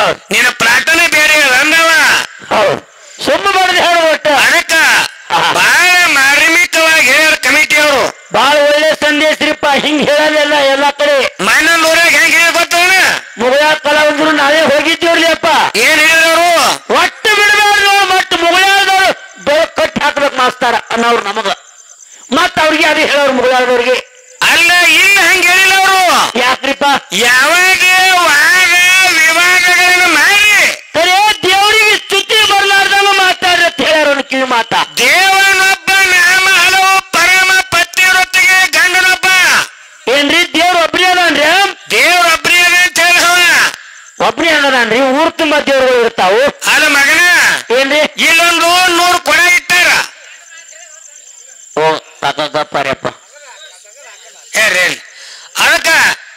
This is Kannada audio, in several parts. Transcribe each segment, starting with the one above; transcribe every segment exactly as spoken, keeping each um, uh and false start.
ನಿನ್ನ ಪ್ರಾರ್ಥನೆ ಬೇರೆ ಅಂದವ. ಹೌದು, ಸುಮ್ಮ ಬಡ್ದು ಹೇಳು ಒಟ್ಟ. ಅದಕ್ಕ ಬಹಳ ಮಾರ್ಮಿಕವಾಗಿ ಹೇಳ್ಯಾರ ಕಮಿಟಿ ಅವರು. ಬಹಳ ಒಳ್ಳೆ ಸಂದೇಶರಿಪ್ಪ. ಹಿಂಗ್ ಹೇಳಲ್ಲ ಎಲ್ಲಾ ಕಡೆ. ಮೈನಲ್ ಊರಾಗ ಹೆಂಗ್ ಹೇಳಿ ಗೊತ್ತವನ ಮುಗಳ ಕಲಾವಿದ್ರು ನಾವೇ ಹೋಗಿದ್ದೀವ್ರಿ ಅಪ್ಪ. ಏನ್ ಹೇಳಿದವರು? ಒಟ್ಟು ಬಿಡಬಾರ್ದು, ಮತ್ ಮುಗಳಾದವ್ರು ಬೆಳಕ್ ಕಟ್ಟಿ ಹಾಕ್ಬೇಕು ಮಾಸ್ತಾರ ಅನ್ನೋರು ನಮಗ. ಮತ್ ಅವ್ರಿಗೆ ಅದೇ ಹೇಳೋರು ಮುಗಳಾದವ್ರಿಗೆ. ಅಲ್ಲ, ಇಲ್ಲ ಹಂಗ ಹೇಳಿಲ್ಲ ಅವರು. ಯಾಕ್ರಿಪ್ಪ? ಯಾವಾಗ ವಾದ ವಿವಾದಗಳನ್ನು ಮಾಡಿ ಸರಿ ದೇವರಿಗೆ ಸ್ತುತಿ ಬರ್ಲಾರ್ದಂಗ ಮಾತಾಡ್ರತ್ ಹೇಳ್ಯಾರ ಕಿವಿ ಮಾತ. ದೇವನೊಬ್ಬ ನಾಮ ಹಲವು ಪರಮ ಪತಿವ್ರತೆಗೆ ಗಂಡನೊಬ್ಬ. ಏನ್ರಿ ದೇವ್ರ ಒಬ್ನೇ ಅದಾನ್ರಿ? ದೇವ್ರೊಬ್ಬನೇ ಅಂತ ಹೇಳವ. ಒಬ್ನೇ ಅನ್ನದಾನ್ರಿ? ಊರ್ ತುಂಬಾ ದೇವ್ರುಗಳು ಇರ್ತಾವು. ಅಲ್ಲ ಮಗನ, ಏನ್ರಿ ಇಲ್ಲೊಂದು ನೂರು ಕೊಡ ಇಟ್ಟಾರ. ಓ ತಗಪ್ಪಾರ್ಯಪ್ಪ. ಹೇಳ್ರಿ, ಅದಕ್ಕ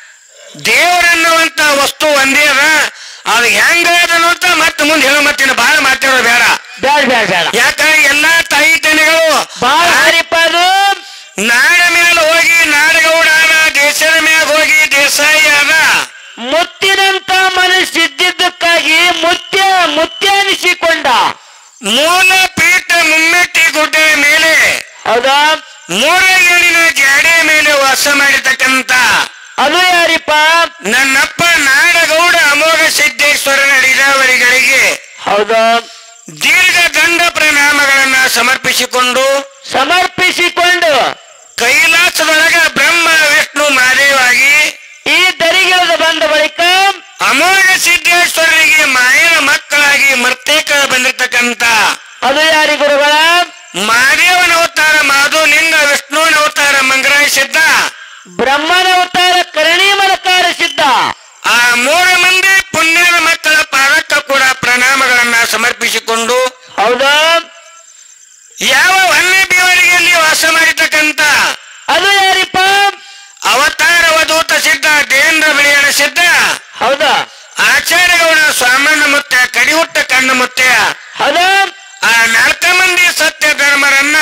ದೇವರನ್ನುವಂತ ವಸ್ತು ಒಂದೇ ಅದ. ಅದು ಹೆಂಗ ಅದನ್ನು ಅಂತ ಮತ್ತೆ ಮುಂದೆ ಹೇಳೋ. ಮತ್ತಿನ ಬಾಳ ಮಾತಾಡೋ ಬೇಡ ಬೇಡ ಬೇಡ ಬೇಡ. ಯಾಕ ಎಲ್ಲಾ ತಾಯಿ ತಂದೆಗಳು ಬಾಳ ಹಾರಿಪ್ಪ ಅದು. ನಾಡ ಮೇಲೆ ಹೋಗಿ ನಾಡಗೌಡ ಅದ, ದೇಶದ ಮ್ಯಾಗ ಹೋಗಿ ದೇಸಾಯಿ ಅದ. ಮುತ್ತಿನಂತ ಮನಸ್ಸಿದ್ದಕ್ಕಾಗಿ ಮುತ್ಯ ಮುತ್ಯ ಅನಿಸಿಕೊಂಡ ಮೂಲ ಪೀಠ ಮುಮ್ಮೆಟ್ಟಿ ಗುಡ್ಡೆಯ ಮೇಲೆ, ಹೌದಾ, ಮೂರ ಏಳಿನ ಜಾಡೆ ಮೇಲೆ ವಾಸ ಮಾಡಿರ್ತಕ್ಕಂತ ಅದು ಯಾರಿಪ್ಪ? ನನ್ನಪ್ಪ ನಾಡಗೌಡ ಅಮೋಘ ಸಿದ್ದೇಶ್ವರನ ಲೀಲಾವಳಿಗಳಿಗೆ ಹೌದಾ ದೀರ್ಘ ದಂಡ ಪ್ರಣಾಮಗಳನ್ನ ಸಮರ್ಪಿಸಿಕೊಂಡು ಸಮರ್ಪಿಸಿಕೊಂಡು ಕೈಲಾಸದೊಳಗ ಬ್ರಹ್ಮ ವಿಷ್ಣು ಮಹಾದೇವಾಗಿ ಈ ದರಿಗಿಳಿದು ಬಂದ ಬಳಿಕ ಅಮೋಘ ಸಿದ್ದೇಶ್ವರರಿಗೆ ಮಾಯನ ಮಕ್ಕಳಾಗಿ ಮರ್ತೇಕ ಬಂದಿರ್ತಕ್ಕಂತ ಅದು ಯಾರಿ ಗುರುಗಳ? ಮಹಾದೇವನ ಅವತಾರ ಮಾಧುಲಿಂಗ, ವಿಷ್ಣುವಿನ ಅವತಾರ ಮಂಗರಾಯ ಸಿದ್ಧ, ಬ್ರಹ್ಮನ ಅವತಾರ ಕರಣಿ ಮಲಕಾರ ಸಿದ್ಧ. ಆ ಮೂರು ಮಂದಿ ಪುಣ್ಯದ ಮಕ್ಕಳ ಪಾದಕ್ಕ ಕೂಡ ಪ್ರಣಾಮಗಳನ್ನ ಸಮರ್ಪಿಸಿಕೊಂಡು ಹೌದಾ ಯಾವ ವನ್ಯ ಬೀವರಿಗೆಯಲ್ಲಿ ವಾಸ ಮಾಡಿರ್ತಕ್ಕಂತ ಅದು ಯಾರಿಪ್ಪ? ಅವತಾರ ಅವಧೂತ ಸಿದ್ಧ, ದೇವೇಂದ್ರ ಬಿಳಿಯಣ ಸಿದ್ಧ, ಹೌದಾ ಆಚಾರ್ಯಗೌಡ ಸ್ವಾಮಣ್ಣ ಮುತ್ಯ, ಕಡಿಹುಟ್ಟ ಕಣ್ಣು ಮುತ್ಯ, ಹೌದಾ ಆ ನಾಲ್ಕ ಮಂದಿ ಸತ್ಯ ಧರ್ಮರನ್ನ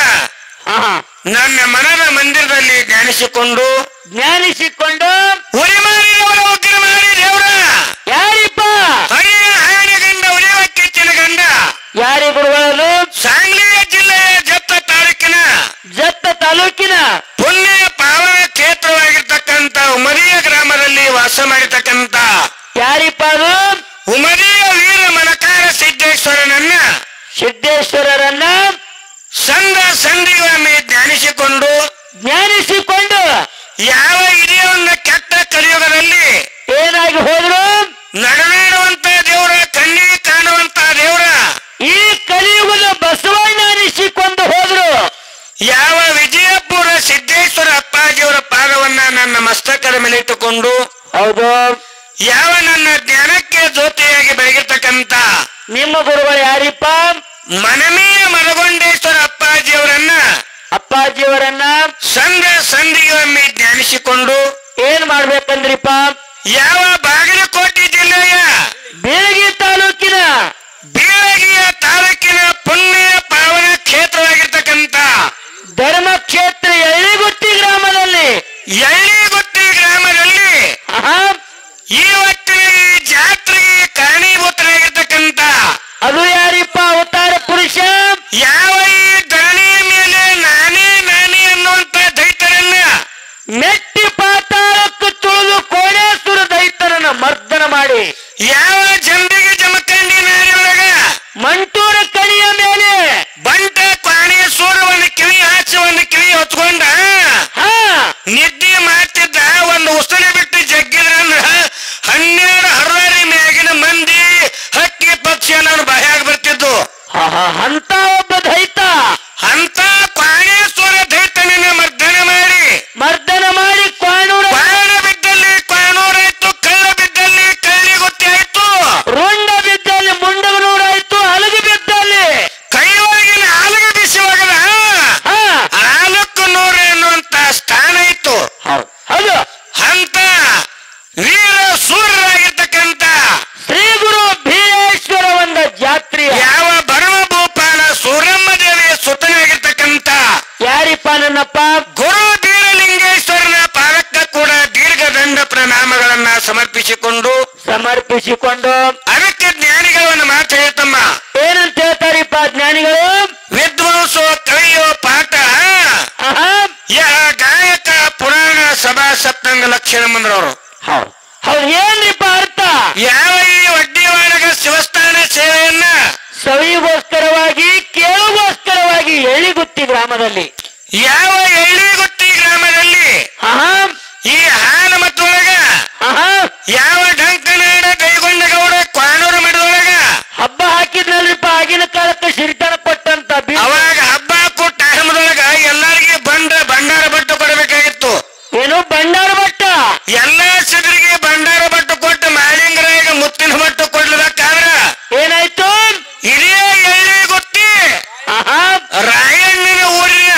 ನನ್ನ ಮನದ ಮಂದಿರದಲ್ಲಿ ಧ್ಯಾನಿಸಿಕೊಂಡು ಜ್ಞಾನಿಸಿಕೊಂಡು ಉರಿ ಮಾರಿದವರ ಉಗ್ರ ಮಾರಿ ದೇವರ ಯಾರಿಪ್ಪ? ಹರಿಯ ಹಾಣಿ ಗಂಡ, ಉರಿಯುವ ಕಿಚ್ಚಿನ ಗಂಡ, ಯಾರಿ ಗುರುಗಳು? ಸಾಂಗ್ಲಿಯ ಜಿಲ್ಲೆಯ ಜತ್ತ ತಾಲೂಕಿನ ಜತ್ತ ತಾಲೂಕಿನ ಪುಣ್ಯ ಪಾವನ ಕ್ಷೇತ್ರವಾಗಿರ್ತಕ್ಕಂಥ ಉಮರಿಯ ಗ್ರಾಮದಲ್ಲಿ ವಾಸ ಮಾಡಿರ್ತಕ್ಕಂಥ ಯಾರಿಪ್ಪ ಅದು? ಉಮರಿಯ ವೀರ ಮನಕಾರ ಸಿದ್ದೇಶ್ವರನನ್ನ ಸಿದ್ದೇಶ್ವರರನ್ನ ಸಂದ ಸಂಧಿಗೊಮ್ಮೆ ಧ್ಯಾನಿಸಿಕೊಂಡು ಜ್ಞಾನಿಸಿಕೊಂಡು ಯಾವ ಹಿರಿಯವನ್ನ ಕೆಟ್ಟ ಕಲಿಯುಗದಲ್ಲಿ ಏನಾಗಿ ಹೋದ್ರು? ನಡೆದಾಡುವಂತ ದೇವರ, ಕಣ್ಣಿಗೆ ಕಾಣುವಂತ ದೇವರ, ಈ ಕಲಿಯುಗದ ಬಸವಣ್ಣ ಅನಿಸಿಕೊಂಡು ಹೋದ್ರು. ಯಾವ ವಿಜಯಪುರ ಸಿದ್ದೇಶ್ವರ ಅಪ್ಪಾಜಿಯವರ ಪಾದವನ್ನ ನನ್ನ ಮಸ್ತಕದ ಮೇಲೆ ಇಟ್ಟುಕೊಂಡು ಹೌದು ಯಾವ ನನ್ನ ಜ್ಞಾನಕ್ಕೆ ಜ್ಯೋತಿಯಾಗಿ ಬೆಳಗಿರ್ತಕ್ಕಂತ ನಿಮ್ಮ ಗುರುಗಳು ಯಾರಿಪ್ಪ? ಮನಮೀಯ ಮರಗೊಂಡೇಶ್ವರ ಅಪ್ಪಾಜಿಯವರನ್ನ ಅಪ್ಪಾಜಿಯವರನ್ನ ಸಂಘ ಸಂಧಿಗೊಮ್ಮೆ ಧ್ಯಾನಿಸಿಕೊಂಡು ಏನ್ ಮಾಡ್ಬೇಕಂದ್ರಿಪ್ಪ? ಯಾವ ಬಾಗಲಕೋಟೆ ಜಿಲ್ಲೆಯ ಬೀಳಗಿ ತಾಲೂಕಿನ ಬೀಳಗಿಯ ತಾಲೂಕಿನ ಪುಣ್ಯ ಪಾವನ ಕ್ಷೇತ್ರವಾಗಿರ್ತಕ್ಕಂಥ ಧರ್ಮಕ್ಷೇತ್ರ ಎಳ್ಳಿಗುತ್ತಿ ಗ್ರಾಮದಲ್ಲಿ ಎಳ್ಳಿಗುತ್ತಿ ಗ್ರಾಮದಲ್ಲಿ ಇವತ್ತಿನ ಈ ಜಾತ್ರೆಗೆ ಕಾರಣೀಭೂತರಾಗಿರ್ತಕ್ಕಂಥ ಅದು ಯಾರಿಪ್ಪ? ಅವತಾರ ಪುರುಷ. ಯಾವ ಈ ಧರಣಿಯ ಮೇಲೆ ನಾನೇ ನಾನೇ ಅನ್ನುವಂತ ದೈತ್ಯರನ್ನ ಮೆಟ್ಟಿ ಪಾತಾಳಕ್ಕೆ ತುಳಿದು ಕೋಣೇಶ್ವರ ದೈತ್ಯರನ್ನ ಮರ್ದನ ಮಾಡಿ ಯಾವ ಜಂಬಿಗೆ ಜಮಖಂಡಿ ನಾರಿಯೊಳಗ ಮಂಟೂರ ಕಣಿಯ ಮೇಲೆ ಬಂಟ ಕೋಣೇಶ್ವರವನ್ನು ಕಿವಿ ಹಾಚಿ ಒಂದು ಕಿವಿ ಹೊತ್ಕೊಂಡ ನಿದ್ದೆ ಮಾಡ್ತಿದ್ದ ಒಂದು ಉಸನೆ ಬಿಟ್ಟು ಜಗ್ಗಿದ್ರಂದ್ರ ಹನ್ನೆರಡು ಹರ್ವಾರಿ ಮ್ಯಾಗಿನ ಮಂದಿ ಹಕ್ಕಿ ಪಕ್ಷಿ ಅನ್ನೋನು ಬಾಯಾಗ ಬರ್ತಿದ್ದು. ಅಂತ ಒಬ್ಬ ದೈತ, ಅಂತ ಕೋಣೇಶ್ವರ ದೈತನನ್ನ ಮರ್ದನ ಮಾಡಿ ಮರ್ದನ ಮಾಡಿ ಕ್ವಾಣೂರ ಬಾಣ ಬಿದ್ದಲ್ಲಿ ಕ್ವಾಣೂರಾಯ್ತು, ಕಳ್ಳ ಬಿದ್ದಲ್ಲಿ ಕಳ್ಳಿ ಗೊತ್ತಿ ಆಯ್ತು, ರುಂಡ ಬಿದ್ದಲ್ಲಿ ಮುಂಡಗನೂರಾಯ್ತು, ಹಲಗೆ ಬಿದ್ದಲ್ಲಿ ಕೈವಾಗಿನ ಆಲಗೆ ಬಿಸಿವಾಗದ ಆಲಕ್ಕು ನೂರು ಅನ್ನುವಂತ ಸ್ಥಾನ ಇತ್ತು. ಹೌದು ಅಂತ ವೀರ ಸೂರ್ಯರಾಗಿರ್ತಕ್ಕಂಥ ಶ್ರೀ ಗುರು ಭೀಮೇಶ್ವರ ಒಂದು ಜಾತ್ರೆ ಯಾವ ಭರಮ ಭೂಪಾಲ ಸೂರಮ್ಮ ದೇವಿಯ ಸುತನಾಗಿರ್ತಕ್ಕಂಥ ಯಾರಿಪ್ಪ? ನನ್ನಪ್ಪ ಗುರು ಬೀರಲಿಂಗೇಶ್ವರನ ಪಾದಕ್ಕ ಕೂಡ ದೀರ್ಘದಂಡ ಪ್ರಣಾಮಗಳನ್ನ ಸಮರ್ಪಿಸಿಕೊಂಡು ಸಮರ್ಪಿಸಿಕೊಂಡು ಅದಕ್ಕೆ ಜ್ಞಾನಿಗಳು ಒಂದು ಮಾತು ಹೇಳ್ತಮ್ಮ. ಏನಂತ ಹೇಳ್ತಾರಿಪ್ಪ ಜ್ಞಾನಿಗಳು? ವಿದ್ವಾಂಸೋ ಕವಿಯೋ ಪಾಠ ಯಹ ಗಾಯಕ ಪುರಾಣ ಸಭಾ ಸಪ್ತಂಗ ಲಕ್ಷಣ ಮಂದ್ರವರು. ಹೌದು ಹೌದು ಏನ್ರಿಪ್ಪ ಅರ್ಥ? ಯಾವ ಈ ವಡ್ಡಿವಾಡಗ ಶಿವಸ್ಥಾನ ಸೇವೆಯನ್ನ ಸವಿಗೋಸ್ಕರವಾಗಿ ಕೇಳುಗೋಸ್ಕರವಾಗಿ ಎಳಿಗುತ್ತಿ ಗ್ರಾಮದಲ್ಲಿ, ಯಾವ ಎಳ್ಳಿಗುತ್ತಿ ಗ್ರಾಮದಲ್ಲಿ ಈ ಹಾಲ ಮತ್ತೊಳಗ ಯಾವ ಡಂಕನಾಡ ಕೈಗೊಂಡಗೌಡ ಕ್ವಾನೂರು ಮಠದೊಳಗ ಹಬ್ಬ ಹಾಕಿದ್ನಲ್ರಿಪ್ಪ. ಆಗಿನ ಕಾಲಕ್ಕೆ ಸಿರಿತನ ಕೊಟ್ಟಂತ ಅವಾಗ ಹಬ್ಬ ಹಾಕೋ ಟೈಮ್ದೊಳಗ ಎಲ್ಲರಿಗೆ ಬಂಡ ಭಂಡಾರ ಬಟ್ಟು ಕೊಡಬೇಕಾಗಿತ್ತು. ಏನು ಭಂಡಾರ ಬಟ್ಟ? ಎಲ್ಲಾ ಸಿದ್ರಿಗೆ ಭಂಡಾರ ಬಟ್ಟು ಕೊಟ್ಟು ಮಾಲಿಂಗರಾಗ ಮುತ್ತಿನ ಬಟ್ಟು ಕೊಡ್ಬೇಕಾದ್ರ ಏನಾಯ್ತು? ಇದೇ ಎಳ್ಳಿ ಗೊತ್ತಿ ರಾಯಣ್ಣನ ಊರಿನ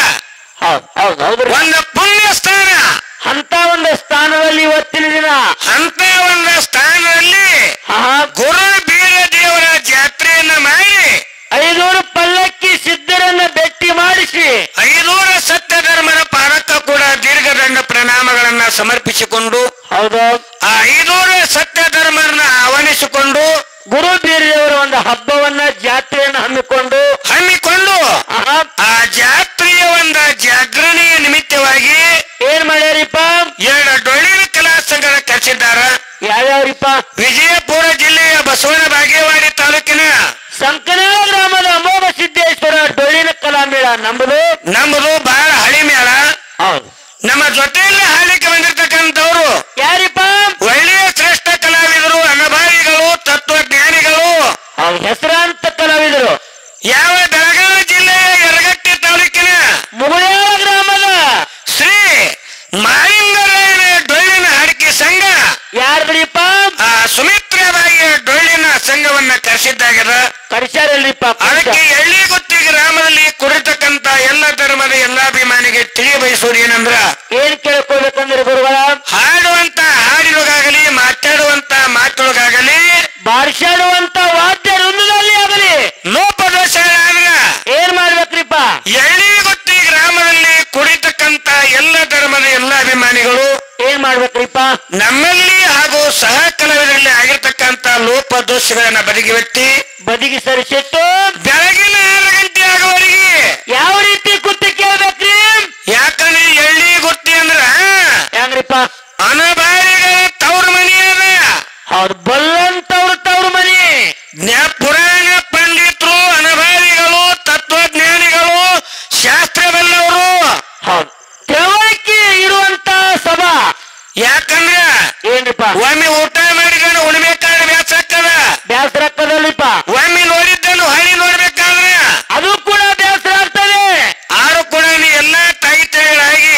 ಒಂದು ಪುಣ್ಯ ಸ್ಥಾನ. ಅಂತ ಒಂದು ಸ್ಥಾನದಲ್ಲಿ ಇವತ್ತಿನ ದಿನ ಅಂತ ಒಂದು ಸ್ಥಾನದಲ್ಲಿ ಗುರು ಬೀರ ದೇವರ ಜಾತ್ರೆಯನ್ನ ಮಾಡಿ ಐನೂರು ಪಲ್ಲಕ್ಕಿ ಸಿದ್ಧರನ್ನ ಭೇಟಿ ಮಾಡಿಸಿ ಐನೂರ ಸತ್ಯ ಧರ್ಮದ ಪಾಲಕ ಕೂಡ ದೀರ್ಘದಂಡ ಪ್ರಣಾಮಗಳನ್ನ ಸಮರ್ಪಿಸಿಕೊಂಡು ಹೌದು ಆ ಐನೂರು ಸತ್ಯ ಧರ್ಮನ ಆಹ್ವಾನಿಸಿಕೊಂಡು ಗುರು ಬೀರದೇವರ ಒಂದು ಹಬ್ಬವನ್ನ ಜಾತ್ರೆಯನ್ನು ಹಮ್ಮಿಕೊಂಡು ಹಮ್ಮಿಕೊಂಡು ಆ ಜಾತ್ರೆಯ ಒಂದು ಜಾಗರಣೆಯ ನಿಮಿತ್ತವಾಗಿ ಏನ್ ಮಾಡ್ಯಾರಿಪ್ಪ? ಎರಡು ಡೊಳ್ಳಿನ ಕಲಾ ಸಂಘದ ಕರೆಸಿದ್ದಾರ. ಯಾವ್ಯಾವ್ರಿಪ್ಪ? ವಿಜಯಪುರ ಜಿಲ್ಲೆಯ ಬಸವನ ಬಾಗೇವಾಡಿ ತಾಲೂಕಿನ ಸಂಕನಾಳ ಗ್ರಾಮದ ಅಮೋಘ ಸಿದ್ದೇಶ್ವರ ಡೊಳ್ಳಿನ ಕಲಾ ಮೇಳ ನಮ್ಮದು ನಮ್ಮದು ಬಹಳ ಹಳಿ ಮೇಳ. ಹೌದು ನಮ್ಮ ಜೊತೆಯಲ್ಲಿ ಹಾಲಿಕ್ಕೆ ಬಂದಿರ್ತಕ್ಕಂಥವ್ರು ಯಾರಿಪ್ಪ? ಒಳ್ಳೆಯ ಶ್ರೇಷ್ಠ ಕಲಾವಿದರು, ಅನುಭಾವಿಗಳು, ತತ್ವಜ್ಞಾನಿಗಳು, ಹೆಸರಾಂತ ಕಲಾವಿದರು. ಯಾವ ಬೆಳಗಾವಿ ಜಿಲ್ಲೆಯ ಯರಗಟ್ಟಿ ತಾಲೂಕಿನ ಮುಗುಳ್ಯಾಳ ಗ್ರಾಮದ ಶ್ರೀ ಮಾಲಿಂಗರಾಯನ ಡೊಳ್ಳಿನ ಹಾಡಿಕೆ ಸಂಘ ಯಾರ್ದ್ರಿಪ್ಪ? ಆ ಸುಮಿತ್ರಬಾಯಿಯ ಡೊಳ್ಳಿನ ಸಂಘವನ್ನ ಕರೆಸಿದ್ದಾಗದ ಕರೆಸಾರಲ್ರಿಪ್ಪ. ಅದಕ್ಕೆ ಎಳ್ಳಿಗುತ್ತಿ ಗ್ರಾಮದಲ್ಲಿ ಕುರಿತಕ್ಕಂತ ಎಲ್ಲ ಧರ್ಮದ ಎಲ್ಲಾಭಿಮಾನಿಗೆ ತಿಳಿಯಬಯಸೋದು ಏನಂದ್ರ ಏನ್ ಕೇಳ್ಕೊಳ್ಬೇಕಂದ್ರೆ ಗುರುಗಳ ಹಾಡುವಂತ ಹಾಡಿನೊಳಗಾಗಲಿ ಮಾತಾಡುವಂತ ಮಾತೊಳಗಾಗಲಿ ಬಾರಿಸಾಡುವಂತ ವಾದ್ಯ ವೃಂದದಲ್ಲಿ ಆಗಲಿ ಲೋಪದೋಷಗಳಾದ್ರ ಏನ್ ಮಾಡ್ಬೇಕ್ರಿಪ್ಪ? ಎಳ್ಳಿಗುತ್ತಿ ಗ್ರಾಮದಲ್ಲಿ ಕುರಿತಕ್ಕಂತ ಎಲ್ಲ ಧರ್ಮದ ಎಲ್ಲ ಅಭಿಮಾನಿಗಳು ಏನ್ ಮಾಡ್ಬೇಕ್ರಿಪ್ಪ? ನಮ್ಮಲ್ಲಿ ಹಾಗೂ ಸಹ ಕಲಾವಿದರಲ್ಲಿ ಆಗಿರ್ತಕ್ಕಂತ ಲೋಪದೋಷಗಳನ್ನ ಬದಿಗಿವೆತ್ತಿ ಬದಿಗೆ ಸರಿಸಿಟ್ಟು ಬೆಳಗಿನ ಆರು ಗಂಟೆ ಆಗುವವರೆಗೆ ಯಾವ ರೀತಿ ಕುತ್ತಿ ಕೇಳ್ಬೇಕ್ರಿ? ಯಾಕಂದ್ರೆ ಎಳ್ಳಿ ಗುತ್ತಿ ಅಂದ್ರ ಹೆಂಗ್ರಿಪ್ಪ? ಅನುಭಾವಿಗಳ ತವ್ರ ಮನಿ ಅದ. ಅವ್ರ ಬಲ್ಲಂತವ್ರ ತವ್ರ ಮನಿ. ಪುರಾಣ ಪಂಡಿತರು, ಅನುಭಾವಿಗಳು, ತತ್ವಜ್ಞಾನಿಗಳು, ಶಾಸ್ತ್ರ ಬಲ್ಲವರು, ಹೌದು ತಿಳುವಳಿಕೆ ಇರುವಂತ ಸಭಾ. ಯಾಕಂದ್ರ ಏನ್ರಿಪ್ಪ? ಒಮ್ಮೆ ಊಟ ಮಾಡಿದನು ಉಣ್ಬೇಕಾದ್ರೆ ಬ್ಯಾಸ ಆಗ್ತದ, ಬೇಸರ ಆಗ್ತದಲ್ಲಿಪ್ಪ. ಒಮ್ಮೆ ನೋಡಿದ್ದನು ಹಳಿ ನೋಡ್ಬೇಕಾದ್ರೆ ಅದು ಕೂಡ ಬೇಸರ ಆಗ್ತದೆ. ಆರು ಕೂಡ ನೀ ಎಲ್ಲಾ ತಾಯಿ ತಳಿಗಳಾಗಿ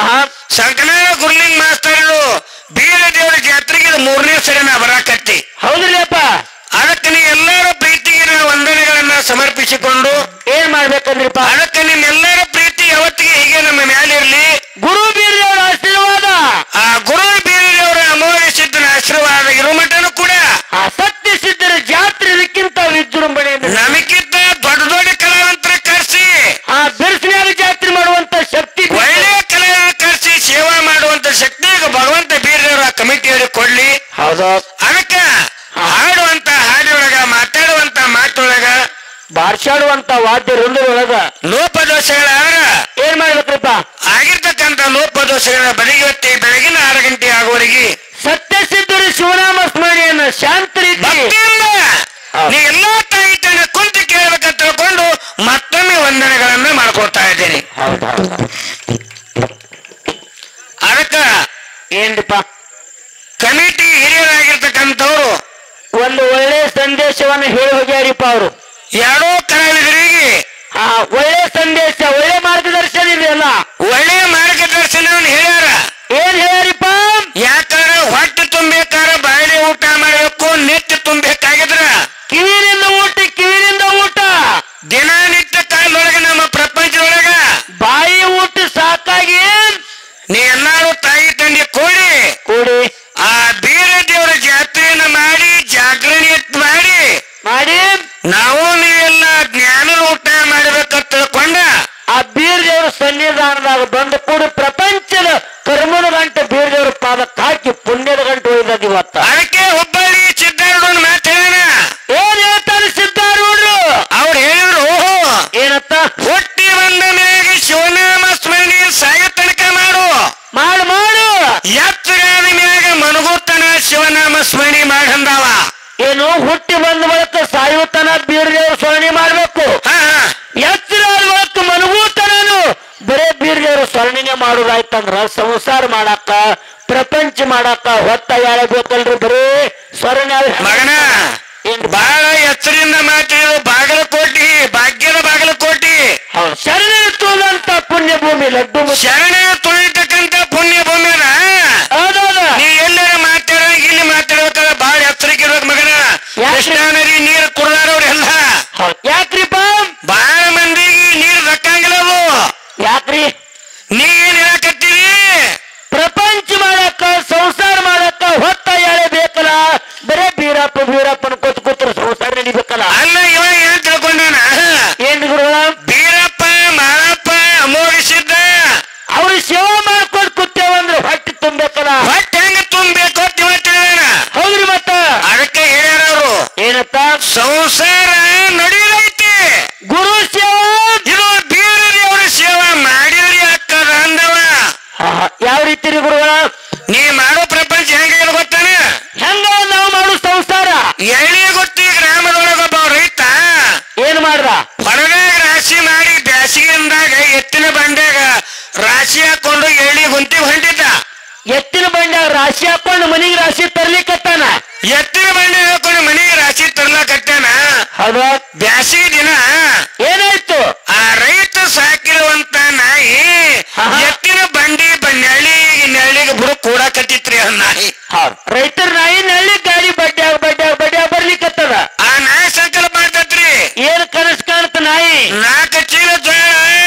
ಸಂಕನಾಳ ಗುರ್ಲಿಂಗ್ ಮಾಸ್ತರು ಬೀರ ದೇವರ ಜಾತ್ರೆಗೆ ಮೂರನೇ ಸರಿ ನಾ ಬರಾಕತ್ತಿ. ಹೌದ್ರಿಪ್ಪ. ಅದಕ್ಕೆ ನೀ ಎಲ್ಲರ ಪ್ರೀತಿಗೆ ನಾ ವಂದನೆಗಳನ್ನ ಸಮರ್ಪಿಸಿಕೊಂಡು ಏನ್ ಮಾಡ್ಬೇಕಂದ್ರಿಪ್ಪ? ಅದಕ್ಕೆ ನಿಮ್ಮೆಲ್ಲರ ಪ್ರೀತಿ ಯಾವತ್ತಿಗೆ ಹೀಗೆ ನಮ್ಮ ಮ್ಯಾಲಿರ್ಲಿ. ಗುರು ಬೀರದೇವರ ಆಶೀರ್ವಾದ, ಆ ಗುರು ಬೀರದೇವರ ಅಮೋಘ ಸಿದ್ಧನ ಆಶೀರ್ವಾದ ಇರುಮಟನು ಕೂಡ ಆ ಸತ್ಯ ಸಿದ್ಧರ ಜಾತ್ರೆ ಇದಕ್ಕಿಂತ ವಿಜೃಂಭಣೆಯಿಂದ ನಮಗಿಂತ ದೊಡ್ಡ ದೊಡ್ಡ ಕಲಾವಂತರ ಕರೆಸಿ ಆ ಬಿರುಸಿನಾಗ ಜಾತ್ರೆ ಮಾಡುವಂತ ಶಕ್ತಿ, ಒಳ್ಳೆಯ ಕಲಾವಿದರ ಕರೆಸಿ ಸೇವಾ ಮಾಡುವಂತ ಶಕ್ತಿ ಭಗವಂತ ಬೀರದೇವರ ಕಮಿಟಿಯವರು ಕೊಡ್ಲಿ. ಹೌದು. ಅದಕ್ಕ ಹಾಡುವಂತ ಹಾಡಿನೊಳಗ ಮಾತಾಡುವಂತ ಮಾತೊಳಗ ಬಾರ್ಸಾಡುವಂತ ವಾದ್ಯ ವೃಂದದೊಳಗ ಲೋಪದೋಷಗಳಾದ್ರ ಏನ್ ಮಾಡ್ಬೇಕ್ರಿಪ್ಪ? ಆಗಿರ್ತಕ್ಕಂಥ ಲೋಪದೋಷಗಳ ಬದಿಗೊತ್ತಿ ಬೆಳಗಿನ ಆರು ಗಂಟೆ ಆಗುವವರೆಗೆ ಸತ್ಯ ಸಿದ್ಧರು ಶಿವನಾಮ ಸ್ಮರಣೆಯನ್ನು ಶಾಂತ ರೀತಿ ಭಕ್ತಿಯಿಂದ ನೀ ಎಲ್ಲಾ ತಾಯಿ ತನ್ನ ಕುಂತು ಕೇಳಬೇಕಂತ ತಿಳ್ಕೊಂಡು ಮತ್ತೊಮ್ಮೆ ವಂದನೆಗಳನ್ನ ಮಾಡ್ಕೊಳ್ತಾ ಇದ್ದೇನೆ. ಅದಕ್ಕ ಏನ್ರಿಪ್ಪ? ಕಮಿಟಿ ಹಿರಿಯರಾಗಿರ್ತಕ್ಕಂಥವ್ರು ಒಂದು ಒಳ್ಳೆ ಸಂದೇಶವನ್ನು ಹೇಳಿ ಹೋಗ್ಯಾರಿಪ್ಪ. ಅವರು ಯಾರೋ ಕಲಾವಿದರಿಗೆ ಆ ಒಳ್ಳೆ ಸಂದೇಶ, ಒಳ್ಳೆ ಮಾರ್ಗದರ್ಶನ ಇದೆಯಲ್ಲ, ಒಳ್ಳೆ ಮಾರ್ಗದರ್ಶನವನ್ನು ಹೇಳ್ಯಾರ. ಏನ್ ಹೇಳ್ಯಾರಿಪ್ಪ? ಯಾಕಂದ್ರೆ ಹೊಟ್ಟೆ ತುಂಬಬೇಕಾದ್ರ ಬಾಯಿಲೆ ಊಟ ಮಾಡಬೇಕು, ನಿತ್ಯ ತುಂಬಬೇಕಾಗಿದ್ರ ಕಿವಿನಿಂದ ಊಟ, ಕಿವಿನಿಂದ ಊಟ. ದಿನನಿತ್ಯ ಕಾಲದೊಳಗ ನಮ್ಮ ಪ್ರಪಂಚದೊಳಗ ಬಾಯಿ ಊಟ ಸಾಕಾಗಿ ನೀ ಎಲ್ಲಾರು ತಾಯಿ ತಂದೆ ಕೂಡಿ ಕೂಡಿ ಆ ಬೀರ ದೇವರ ಜಾತ್ರೆಯನ್ನ ಮಾಡಿ ಜಾಗರಣೆ ಮಾಡಿ ಮಾಡಿ ನಾವು ನೀವೆಲ್ಲ ಜ್ಞಾನದ ಊಟ ಮಾಡ್ಬೇಕಂತ ತಿಳ್ಕೊಂಡ ಆ ಬೀರದೇವರ ಸನ್ನಿಧಾನದಾಗ ಬಂದು ಕೂಡಿ ಪ್ರಪಂಚದ ಕರ್ಮದ ಗಂಟೆ ಬೀರದೇವರ ಪಾದಕ್ಕೆ ಹಾಕಿ ಪುಣ್ಯದ ಗಂಟೆ ಒಯ್ದದ ಇವತ್ತ. ಅದಕ್ಕೆ ಹುಬ್ಬಳ್ಳಿ ಸ್ಮರಣೆ ಮಾಡಂದಾವ. ಏನು ಹುಟ್ಟಿ ಬಂದ ಬಳಿಕ ಸಾಯುತನ ಬೀರ್ದೇವ್ರ ಸ್ಮರಣೆ ಮಾಡ್ಬೇಕು. ಎತ್ತರ ಬಳಿಕ ಮಲಗೂತನನು ಬರೇ ಬೀರ್ದೇವ್ರ ಸ್ಮರಣೆನೆ ಮಾಡುದಾಯ್ತಂದ್ರ ಸಂಸಾರ ಮಾಡಾಕ ಪ್ರಪಂಚ ಮಾಡಾಕ ಹೊತ್ತ ಯಾರ ಬೇಕಲ್ರಿ ಬರೀ ಸ್ಮರಣೆ. ಮಗನ ಬಹಳ ಎಚ್ಚರಿಂದ ಮಾತಾಡಿದ ಬಾಗಲಕೋಟಿ ಭಾಗ್ಯದ ಬಾಗಲಕೋಟಿ ಶರಣ ತುಳಿದಂತ ಪುಣ್ಯ ಭೂಮಿ ಲಡ್ಡು ಶರಣ ತುಳಿತಕ್ಕಂತ ಪುಣ್ಯ ಭೂಮಿ ಅದ. ನೀ ಎಲ್ಲರ ಮಾತಾಡ ಇಲ್ಲಿ ಮಾತಾಡ್ಬೇಕಾದ್ರೆ ಬಹಳ ಎಚ್ಚರಿಕೆ ಇರ್ಬೇಕು ಮಗನ. ಕೃಷ್ಣಾ ನದಿ ನೀರು ಕುಡ್ದಾರವ್ರೆಲ್ಲ ಯಾಕ್ರಿಪ್ಪ ಬಹಳ ಮಂದಿಗೆ ನೀರು ದಕ್ಕಂಗಿಲ್ಲ. ಅವು ಯಾಕ್ರಿ ನೀ ಏನ್ ಹೇಳಕತ್ತೀರಿ? ಪ್ರಪಂಚ ಮಾಡಕ್ಕ ಸಂಸಾರ ಮಾಡಕ್ಕ ಹೊತ್ತ ಯಾಳೆ ಬೇಕಲ್ಲ ಬರೇ ಬೀರಪ್ಪ ಬೀರಪ್ಪ ಅನ್ಕೋತ ಕೂತ್ರ ಸಂಸಾರ ನಡಿಬೇಕಲ್ಲ. ಅಲ್ಲ ಇವ ಏನ್ ತಿಳ್ಕೊಂಡಾನ? ಏನ್ ಗುರುಗಳ ಬೀರಪ್ಪ ಮಾಳಪ್ಪ ಅಮೋಘಿಸಿದ್ದ ಅವ್ರು ಸೇವಾ ಮಾಡ್ಕೊಂಡು ಕೂತೇವಂದ್ರೆ ಹೊಟ್ಟೆ ತುಂಬೇಕಲ್ಲ. ಹೊಟ್ಟೆ ಹೆಂಗ ತುಂಬಬೇಕು ಅಂತ ಇವ ತಿಳಿದಾನ. ಹೌದ್ರಿ ಮತ್ತ ಅದಕ್ಕೆ ಹೇಳ್ಯಾರ ಅವರು ಏನತ್ತ ಸಂಸಾರ ನಡೀಲೈತಿ ಗುರು ಸೇವಾ ಇದು ಬೀರ ದೇವ್ರ ಸೇವಾ ಮಾಡಿದ್ರಿ ಅಕ್ಕದ ಅಂದವ. ಯಾವ ರೀತಿ ರೀ ಗುರುಗಳ? ನೀ ಮಾಡೋ ಪ್ರಪಂಚ ಹೆಂಗ ಗೊತ್ತಾನ? ಹೆಂಗ ನಾವು ಮಾಡೋ ಸಂಸಾರ ಎಳ್ಳಿ ಗೊತ್ತಿ ಗ್ರಾಮದೊಳಗೊಬ್ಬ ರೈತ ಏನ್ ಮಾಡ್ದ? ಹೊರದಾಗ ರಾಶಿ ಮಾಡಿ ಬ್ಯಾಸಿಗೆಂದಾಗ ಎತ್ತಿನ ಬಂಡ್ಯಾಗ ರಾಶಿ ಹಾಕೊಂಡು ಎಳ್ಳಿ ಗುಂತಿ ಹೊಂಟಿದ್ದ. ಎತ್ತಿನ ಬಂಡ್ಯಾಗ ರಾಶಿ ಹಾಕೊಂಡು ಮನಿಗೆ ರಾಶಿ ತರ್ಲಿಕ್ಕತ್ತಾನ. ಎತ್ತಿನ ಬಂಡೆ ಹಾಕೊಂಡು ಮನೆಗೆ ರಾಶಿ ತರ್ಲಕತ್ತಾನ. ಹೌದಾ? ಬ್ಯಾಸಿಗೆ ದಿನ ಏನಾಯ್ತು? ಆ ರೈತ ಸಾಕಿರುವಂತ ನಾಯಿ ಎತ್ತಿನ ಬಂಡಿ ನೆಳ್ಳಿ ನೆಳ್ಳಿಗೆ ಬುಡು ಕೂಡಕತ್ತಿತ್ರಿ ಆ ನಾಯಿ. ರೈತರ ನಾಯಿ ನೆಳ್ಳಿ ಗಾಡಿ ಬಡ್ಡ್ಯಾಗ ಬಡ್ಡ್ಯಾಗ ಬಡ್ಡ್ಯಾಗ ಬರ್ಲಿಕ್ಕತ್ತದ. ಆ ನಾಯಿ ಸಂಕಲ್ಪ ಮಾಡ್ತತ್ರಿ. ಏನ್ ಕನಸು ಕಾಣುತ್ತ ನಾಯಿ? ನಾಲ್ಕು ಚೀಲ ಜೋಳ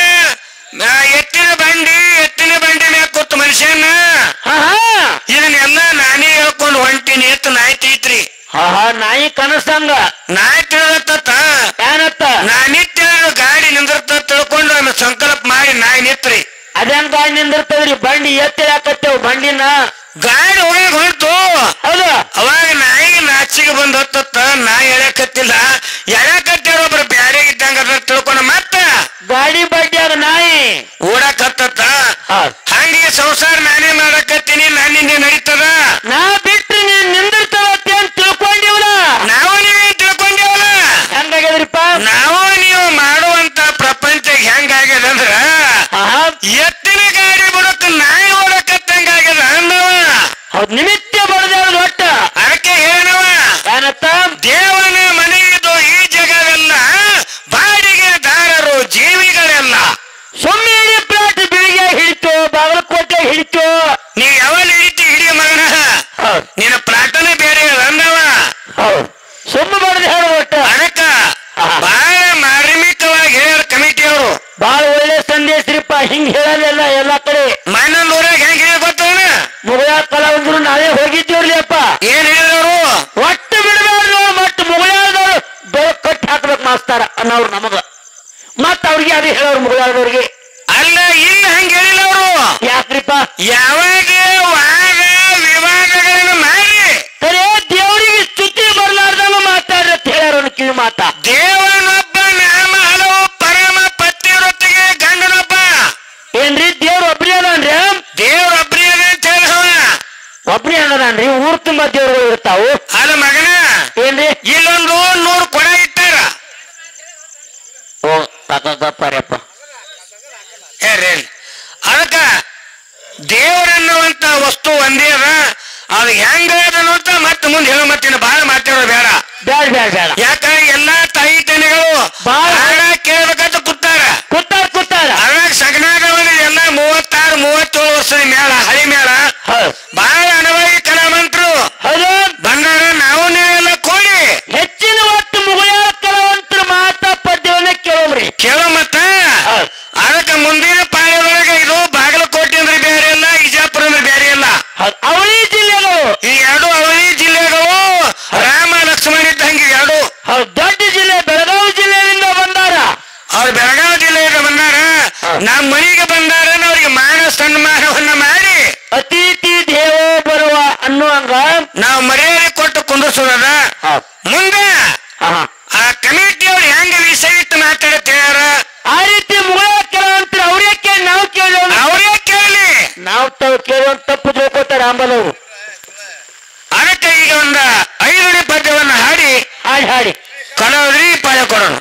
ಎತ್ತಿನ ಬಂಡಿ ಎತ್ತಿನ ಬಂಡಿ ಮ್ಯಾಗ ಕೂತು ಮನುಷ್ಯನ ಇದನ್ನೆಲ್ಲ ನಾನೇ ಹೇಳ್ಕೊಂಡು ಹೊಂಟಿನಿ ಎತ್ತು ನಾಯಿ ತೀತ್ರಿ. ನಾಯಿ ಕನಸಂಗ ನಾಯಿ ತಿಳಿದತ್ತ ಏನತ್ತ? ನಾ ನಿತ್ಯ ಗಾಡಿ ನಿಂದಿರ್ತ ತಿಳ್ಕೊಂಡು ಆಮೇಲೆ ಸಂಕಲ್ಪ ಮಾಡಿ ನಾಯಿ ನಿತ್ರಿ. ಅದೇನ್ ಗಾಡಿ ನಿಂದಿರ್ತದ್ರಿ? ಬಂಡಿ ಎತ್ತಿ ಹಾಕತ್ತೇವ್ ಬಂಡಿನ ಗಾಡಿ ಹೋಗಿ ಹೊಂಟು. ಹೌದು. ಅವಾಗ ನಾಯಿಗೆ ನಾಚಿಗೆ ಬಂದ್ ಹೊತ್ತ ನಾಯಿ ಎಳ್ಯಾಕತ್ತಿಲ್ಲ. ಎಳ್ಯಾಕತ್ತಾರ ಒಬ್ರು ಬ್ಯಾರೆ ಇದ್ದಂಗ ಅದ್ರ ತಿಳ್ಕೊಂಡ ಮತ್ತ ಗಾಡಿ ಬಡ್ಡ್ಯಾಗ ನಾಯಿ ಓಡಾಕತ್ತ. ಹಂಗೆ ಸಂಸಾರ ನಾನೇ ಮಾಡಕತ್ತೀನಿ ನನ್ನಿಂದ ನಡೀತದ. ನಾ ಬಿಟ್ರಿ ನೀನ್ ನಿಂದಿರ್ತವತ್ತೆ ಅಂತ ತಿಳ್ಕೊಂಡಿವಲ್ಲ. ನಾವು ನೀವೇ ತಿಳ್ಕೊಂಡೇವಲ್ಲ. ಹೆಂಗಾಗ್ಯದ್ರಿಪ್ಪ? ನಾವು ನೀವು ಮಾಡುವಂತ ಪ್ರಪಂಚ ಹೆಂಗಾಗ್ಯದ ಅಂದ್ರ ಎತ್ತಿನ ಗಾಡಿ ಬುಡಕ್ ನಾಯಿ ಓಡಕತ್ತಂಗಾಗ್ಯದ ಅಂದವ. ಹೌದ್ ನಿಮಿತ್ತ ಬಡದೇವ್ರ ಒಟ್ಟ ಅದಕ್ಕೆ ಏನವ ಏನತ್ತ? ದೇವನ ಮನೆಯಿದು ಈ ಜಗವೆಲ್ಲ ಬಾಡಿಗೆದಾರರು ಜೀವಿಗಳೆಲ್ಲ. ಸುಮ್ಮನೆ ಇಡೀ ಪ್ಲಾಟ್ ಬೆಳಿಗ್ಗೆ ಹಿಡಿತು ಬಾಗಲಕೋಟೆ ಹಿಡಿತು. ನೀ ಯಾವಲ್ಲಿ ಹಿಡಿತಿ ಹಿಡಿಯ ಮಗನ. ನಿನ್ನ ಪ್ಲಾಟನೇ ಬೇರೆ ಅಂದವ. ಸುಮ್ಮ ಬಡದ ಹೇಳ ಒಟ್ಟ. ಅದಕ್ಕ ಬಹಳ ಮಾರ್ಮಿಕವಾಗಿ ಹೇಳ್ಯಾರ ಕಮಿಟಿ ಅವರು. ಬಹಳ ಒಳ್ಳೆ ಸಂದೇಶರಿಪ್ಪ. ಹಿಂಗ್ ಹೇಳಲ್ಲ ಎಲ್ಲಾ ಕಡೆ. ಮಣ್ಣನ್ ಊರಾಗ ಹೆಂಗ್ ಹೇಳಿ ಗೊತ್ತವನ? ಮುಗಳ ಕಲಾವಿದ್ರು ನಾವೇ ಹೋಗಿದ್ದೀವ್ರಿ ಅಪ್ಪ. ಏನ್ ಹೇಳಿದವರು? ಒಟ್ಟು ಬಿಡಬಾರ್ದು ಮತ್ ಮುಗಳಾದವ್ರು ಬೆಳಕ್ ಕಟ್ಟಿ ಹಾಕ್ಬೇಕು ಮಾಸ್ತಾರ ಅನ್ನೋರು ನಮಗ. ಮತ್ ಅವ್ರಿಗೆ ಅದೇ ಹೇಳೋರು ಮುಗಳಾದವ್ರಿಗೆ. ಅಲ್ಲ ಇಲ್ಲ ಹಂಗ ಹೇಳಿಲ್ಲ ಅವರು. ಯಾಕ್ರಿಪ್ಪ? ಯಾವಾಗ ವಾದ ವಿವಾದಗಳನ್ನು ಮಾಡಿ ಸರಿ ದೇವರಿಗೆ ಸ್ತುತಿ ಬರ್ಲಾರ್ದಂಗ ಮಾತಾಡ್ರತ್ ಹೇಳ್ಯಾರ ಕಿವಿ ಮಾತ. ದೇವನೊಬ್ಬ ನಾಮ ಹಲವು ಪರಮ ಪತಿವ್ರತೆಗೆ ಗಂಡನೊಬ್ಬ. ಏನ್ರಿ ದೇವ್ರ ಒಬ್ರಿ ಅದಾನ್ರಿ? ದೇವ್ರೊಬ್ರಿ ಅದ ಅಂತ ಹೇಳವ. ಒಬ್ರಿ ಅನ್ನದಾನ್ರಿ? ಊರ್ ತುಂಬಾ ದೇವ್ರುಗಳು ಇರ್ತಾವು. ಅಲ್ಲ ಮಗನ ಏನ್ರಿ? ಇಲ್ಲೊಂದು ನೂರು ಕೊಡ ಇಟ್ಟಾರ. ಓ ಸಾಕಪ್ಪ ಹೇಳ್ರಿ. ಅದಕ್ಕ ದೇವರನ್ನುವಂತ ವಸ್ತು ಒಂದೇ ಅದ. ಅದು ಹೆಂಗ ಅದನ್ನು ಅಂತ ಮತ್ತೆ ಮುಂದೆ ಹೇಳೋ ಮತ್ತಿನ ಬಹಳ ಮಾತಾಡೋ ಬೇಡ ಬೇಡ ಬೇಡ ಬೇಡ. ಯಾಕಂದ್ರೆ ಎಲ್ಲಾ ತಾಯಿ ತಂದೆಗಳು ಬಹಳ ಕೇಳ್ಬೇಕಂತ ಕೂತಾರ ಕೂತಾರ ಕೂತಾರ. ಅದ್ರಾಗ ಸಗನಾಗವಲ್ಲಿ ಎಲ್ಲ ಮೂವತ್ತಾರು ಮೂವತ್ತೇಳು ವರ್ಷದ ಮೇಳ ಹಳಿ ಮೇಳ ಬಹಳ ಅನುಭವಿ ಕಲಾವಂತರು ಬಂದಾರ. ನಾವು ನೀವೆಲ್ಲ ಕೂಡಿ ಹೆಚ್ಚಿನ ಒಟ್ಟು ಮುಗಿಯಾರ ಕಲಾವಂತರು ಮಾತಾ ಪದ್ಯವನ್ನ ಕೇಳೋಮ್ರಿ ಕೇಳೋ ಮತ್ತ. ಅದಕ್ಕೆ ಮುಂದಿನ ಪಾಳ್ಯದೊಳಗೆ ಇದು ಬಾಗಲಕೋಟೆ ಅಂದ್ರೆ ಬೇರೆ ಇಲ್ಲ, ವಿಜಯಪುರ ಅಂದ್ರೆ ಬೇರೆ ಇಲ್ಲ. ಅವಳಿ ಜಿಲ್ಲೆಗಳು ಈ ಎರಡು ಅವಳಿ ಜಿಲ್ಲೆಗಳು ರಾಮ ಲಕ್ಷ್ಮಣ ಇದ್ದಂಗೆ ಎರಡು. ದೊಡ್ಡ ಜಿಲ್ಲೆ ಬೆಳಗಾವಿ ಜಿಲ್ಲೆಯಿಂದ ಬಂದಾರ. ಅವ್ರು ಬೆಳಗಾವಿ ಜಿಲ್ಲೆಯಿಂದ ಬಂದಾರ. ನಮ್ಮ ಮನೆಗೆ ಬಂದಾರ. ಅವ್ರಿಗೆ ಮಾನ ಸನ್ಮಾನವನ್ನ ಮಾಡಿ ಅತಿಥಿ ದೇವೋ ಬರುವ ಅನ್ನುವಂಗ ನಾವು ಮರ್ಯಾದೆ ಕೊಟ್ಟು ಕುಂದಿಸೋದ. ಮುಂದೆ ಆ ಕಮಿಟಿಯವ್ರು ಹೆಂಗ ವಿಷಯ ಇಟ್ಟು ಮಾತಾಡ್ತಾರ ಆ ರೀತಿ ಮುಗಳ ಕೆಲವಂತರ ಅವ್ರೇ ಕೇಳಿ ನಾವು ಕೇಳೋ ಅವರೇ ಕೇಳಿ ನಾವು ತಾವು ಕೇಳುವಂತ ತಪ್ಪು ತಿಳ್ಕೊತಾರ ಅಂಬಲವರು. ಅದಕ್ಕೆ ಈಗ ಒಂದು ಹಾಡಿ ಹಾಡಿ ಕಲಾವಿದ್ರಿ ಪಾಯ ಕೊಡೋಣ.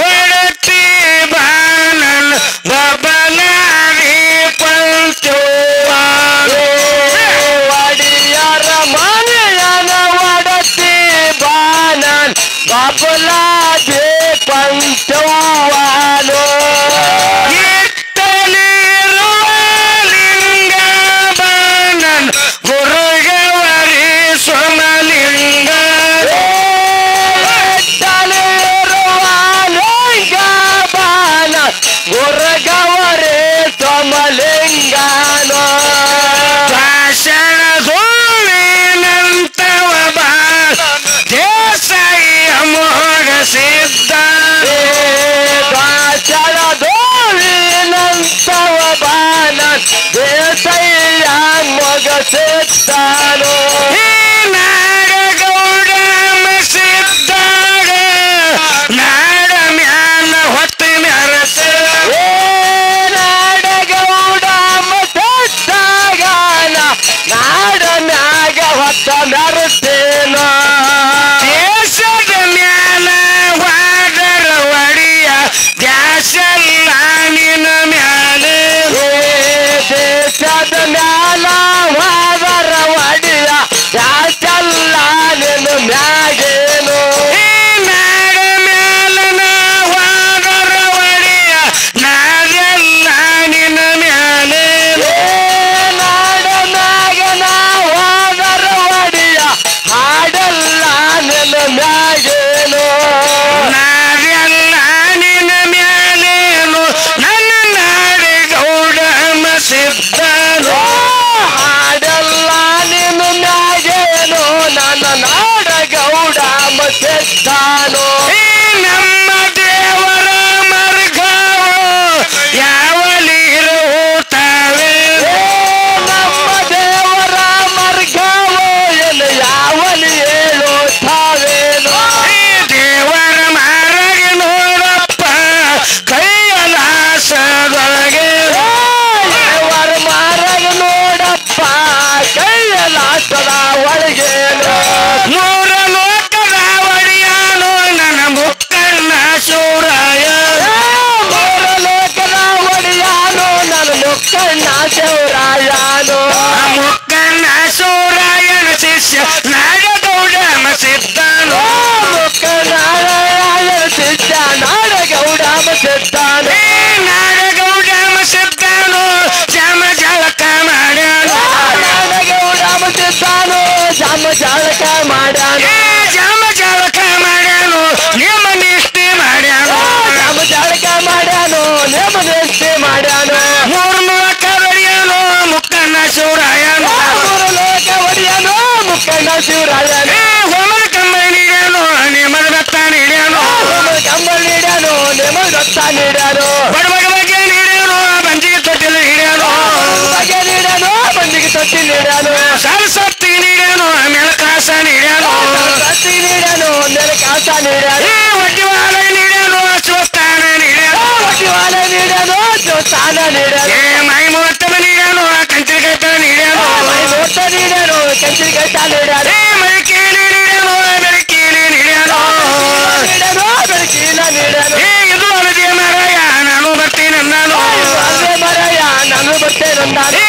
Joe. ಸಿದ್ಧನು ಹಾಡೆಲ್ಲ ನೀನು ಮ್ಯಾಗೇನು ನನ್ನ ನಾಡ ಗೌಡ ಸಿದ್ಧನು ನಮ್ಮ ದೇವರ ಮರ್ಗವು ಯಾವಲಿರುತ್ತವೆ ನಮ್ಮ ದೇವರ ಮಾರ್ಗವು ಎಲ್ಲಿ ಯಾವಲಿ ಹೇಳುತ್ತಾವೇನೋ ದೇವರ ಮಾರ್ಗ ನೋಡಪ್ಪ ಕೈಯಲಾಸದೊಳಗೆ ದೇವರ ಮಾರ್ಗ ನೋಡಪ್ಪ ಕೈಯಲಾಸದ ಒಳಗೇನು ಮೂರ ಲೋಕದ ಒಡೆಯನು ನನ್ನ ಮುಕ್ಕಣ್ಣ ಶಿವರಾಯ ಮೂರ ಲೋಕದ ಒಡೆಯಾನು ನನ್ನ ಮುಕ್ಕಣ್ಣ ಶಿವರಾಯನು ಮುಕ್ಕಣ್ಣ ಶಿವರಾಯನ ಶಿಷ್ಯ ನಾಡಗೌಡಮ ಸಿದ್ಧನು ಮುಕ್ಕನಾರಾಯಣ ಸಿದ್ಧ ನಾಡ ಗೌಡ ಸಿದ್ಧನು ನಾಡಗೌಡಮ ಸಿದ್ಧನು ಜಮ ಜಳಕ ಮಾಡ್ಯಾನು ನಾಡ ಗೌಡ ಸಿದ್ಧನು ಜಮ ಜಾಳಕ ಮಾಡ್ಯಾನು ಜಮ ಜಳಕ ಮಾಡ್ಯಾನು ನಿಮ್ಮ ನಿಷ್ಠೆ ಮಾಡ್ಯಾನು ಜಮ ಜಾಳಕ ಮಾಡ್ಯಾನು ನೇಮ ನಿಷ್ಠೆ ಮಾಡ್ಯಾನು ಮೂರ್ ಲೋಕ ಒಡೆಯನು ಮುಕ್ಕಣ್ಣ ಶಿವರಾಯನು ಮೂರು ಲೋಕ ಒಡೆಯನು ಮುಕ್ಕಣ್ಣ ಶಿವರಾಯನು ಹೋಮದ ಕಂಬಳಿ ನೀಡ್ಯಾನು ನಿಮ್ಮದ ಬೆತ್ತ ನೀಡ್ಯಾನು ಕಂಬಳಿ ನೀಡ್ಯಾನು ನೇಮ ದತ್ತ ನೀಡ್ಯಾನು ಬಡವಗ ಬಗ್ಗೆ ನೀಡ್ಯಾನು ಬಂಜಿಗೆ ತೊಟ್ಟಿಲು ನೀಡ್ಯಾನು ಬಗೆ ನೀಡ್ಯಾನು ಬಂದಿಗೆ ತೊಟ್ಟಿ ನೀಡ್ಯಾನು ಸರಸ್ವತಿ ನೀಡ್ಯಾನು ಮೆಳಕಾಸ ನೀಡ್ಯಾನು ಸತ್ತಿ ನೀಡ್ಯಾನು ನೆಲ ಕಾಸ ನೀಡ್ಯಾನು ಒಡ್ಡಿವಾಲ ನೀಡ್ಯಾನು ಶಿವಸ್ಥಾನ ನೀಡ್ಯಾನು ಒಟ್ಟಿವಾಲ ನೀಡ್ಯಾನು ಸ್ಥಾನ ನೀಡ್ಯಾನು ಮೈ ಮೂವತ್ತಮ ನೀಡ್ಯಾನು ಕಂಚಿನ ನೀಡ್ಯಾನು ಮೈ ಮೂರ್ತ ನೀಡ್ಯಾನು ಕಂಚಿನ ಗಟ್ಟ ನೀಡ್ಯಾನು ಮರಿಕೇಲಿ ನೀಡ್ಯಾನು ಬೆಳಕೇಲಿ ನೀಡ್ಯಾನು ನೀಡ್ಯಾನು ಬೆಳಕಿನ ನೀಡ್ಯಾನು ಇದು ಅಲ್ಲದೆ ಮಾರಾಯ ನಾನು ಬರ್ತೀನಿ ನಾನು ಮರಯ ನಾನು ಬರ್ತೇನೆ